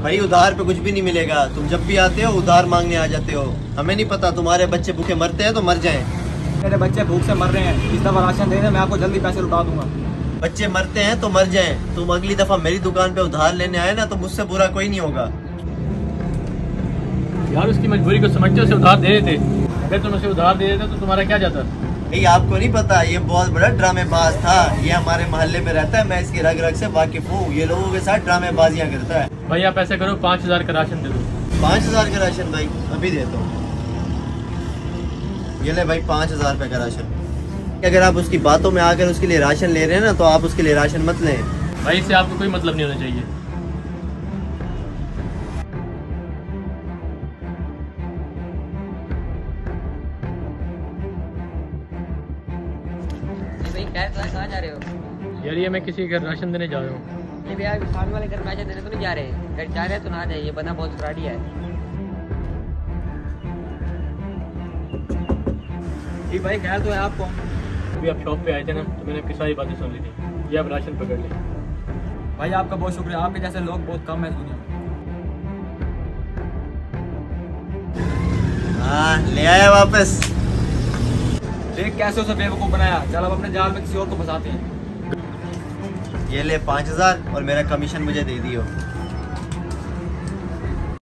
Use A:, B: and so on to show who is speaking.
A: भाई उधार पे कुछ भी नहीं मिलेगा। तुम जब भी आते हो उधार मांगने आ जाते हो। हमें नहीं पता तुम्हारे बच्चे भूखे मरते हैं तो मर जाएं।
B: मेरे बच्चे भूख से मर रहे हैं, इस दफा राशन दे दे, मैं आपको जल्दी पैसे लौटा दूंगा।
A: बच्चे मरते हैं तो मर जाएं। तुम अगली दफा मेरी दुकान पे उधार लेने आए ना तो मुझसे बुरा कोई नहीं होगा।
C: यार उसकी मजबूरी को समझते उसे उधार दे देते। अगर तुम उसे उधार दे देते तो तुम्हारा क्या जाता?
A: भाई आपको नहीं पता, ये बहुत बड़ा ड्रामेबाज था। ये हमारे मोहल्ले में रहता है, मैं इसकी रग रग से वाकिफ हूँ। ये लोगों के साथ ड्रामेबाजियाँ करता है।
C: भाई आप ऐसा करो 5000 का राशन दे दो।
A: 5000 का राशन? भाई अभी देता हूँ। ये ले भाई 5000 रुपये का राशन। अगर आप उसकी बातों में आकर उसके लिए राशन ले रहे हैं ना तो आप उसके लिए राशन मत लें।
C: भाई इससे आपको कोई मतलब नहीं होना चाहिए।
D: कहाँ जा रहे हो?
C: यार ये मैं किसी के घर राशन देने जा रहा हूँ।
D: ये भैया सामने वाले घर पैसे देने तो नहीं जा रहे, घर जा रहे हैं तो ना जाए, ये बंदा बहुत फ्रॉडी है।
B: जी भाई ख्याल तो है आपको।
C: अभी आप शॉप पे आए थे ना तो मैंने आपकी सारी बातें सुन ली थी। ये आप राशन पकड़ लें।
B: भाई आपका बहुत शुक्रिया, आपके जैसे लोग बहुत कम है इस दुनिया में।
A: हाँ ले आया वापस।
B: देख कैसे उसे बेवकूफ़ बनाया। चल अब अपने जाल में किसी और को फंसाते हैं।
A: ये ले 5000 और मेरा कमीशन मुझे दे दियो।